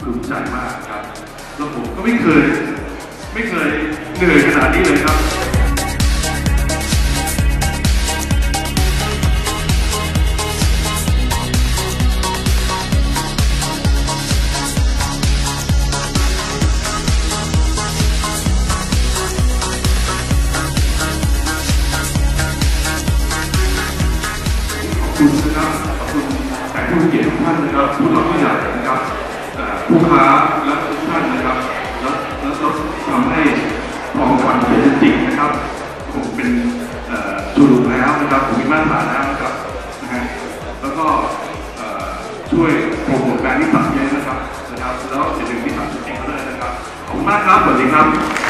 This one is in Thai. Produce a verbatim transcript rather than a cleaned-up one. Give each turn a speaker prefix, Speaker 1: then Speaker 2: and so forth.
Speaker 1: ภูมิใจมากครับแล้วผมก็ไม่เคยไม่เคยเหนื่อยขนาดนี้เลยครับขอบคุณนะครับขอบคุณแขกผู้มีเกียรติทุกท่านนะครับผู้หลักผู้ใหญ่นะครับผู้ค้าและทุกท่านนะครับแล้วแล้วก็ทำให้ความฝันเป็นจริงนะครับผมเป็นจุดแล้วนะครับผมมีมาตรฐานแล้วนะครับนะฮะแล้วก็ช่วยโปรโมทแบรนด์ที่ตัดเยอะนะครับนะครับแล้วสิ่งหนึ่งที่ทำจริงๆก็เลยนะครับขอบคุณมากครับสวัสดีครับ